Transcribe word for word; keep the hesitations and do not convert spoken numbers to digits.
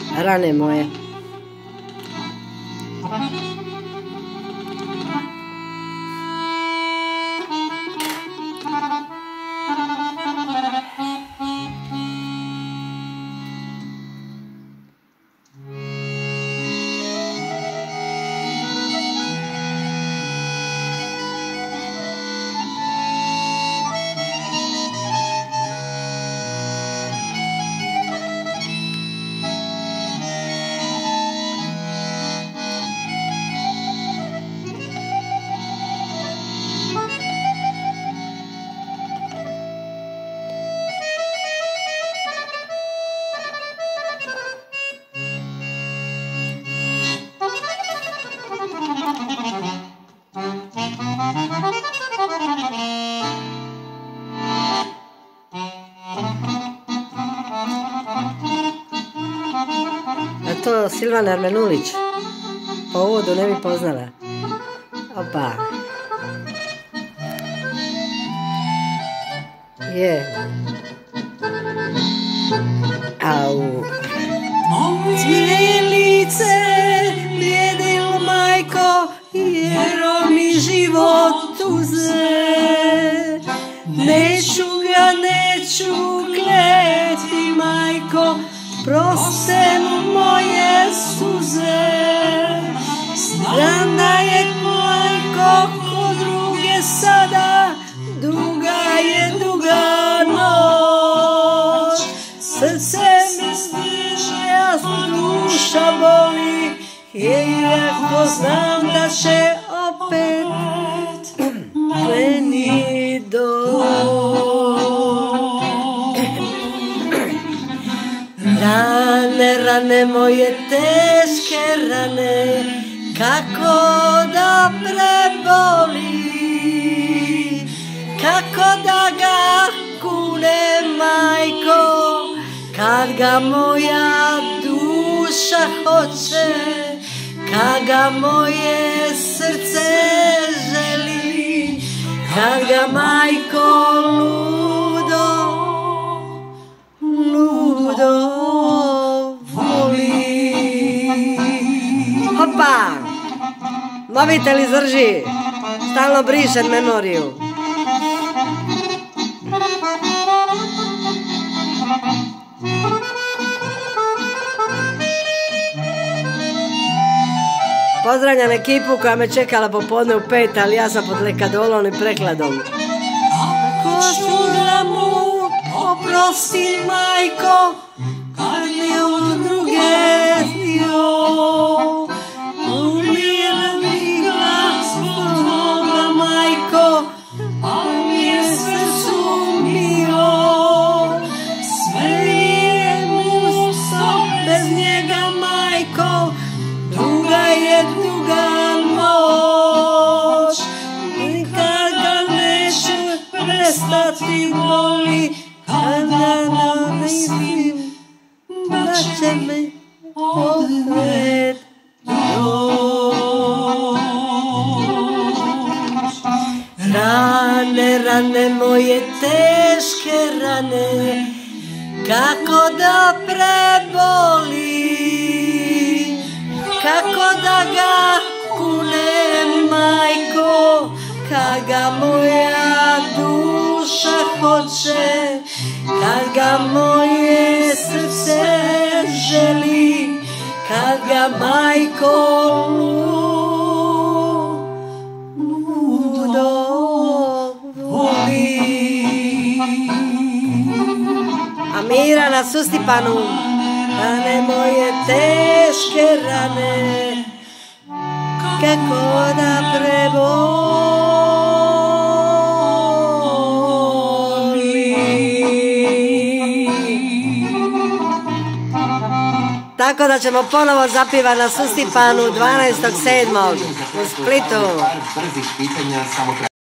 rane moje. Je to Silvana Armenulić? Po uvodu ne bi poznala. Opa. Je. Au. Cijelice blijede majko, jer mi život uze. Neću ga, neću kleti majko, proste mu moje suze. Rana je majko ko druge sada, duga je duga noć. Srce mi stiže, a duša boli, iako znam da će opet meni doći. Rane, rane moje, teške rane, kako da preboli, kako da ga kune majko, kad ga moja duša hoće, kad ga moje srce želi, kad ga majko ludo, ludo voli. Hopa! Mobitel izdrži, stalno brišem memoriju. Pozdravljam ekipu koja me čekala popodne u pet, ali ja sam pod lekadolom i prekladom. Ako ću da mu oprosti majko, kad je od druge dio, umira mi glas od Boga majko, a mi je srcu mio. Sve je pusto bez njega majko, duga je duga noć. Nikad ga neću prestati voli, kada mislim da će me opet doć. Rane, rane moje, teške rane, kako da preboli, kako da ga kunem majko, kad ga moja duša hoće, kad ga moje srce želi, kad ga majko ludo voli. Amira na Sustipanu. Rane moje, teške rane, kako da preboli. Tako da ćemo ponovo zapivati na Sustipanu dvanaestog sedmog u Splitu.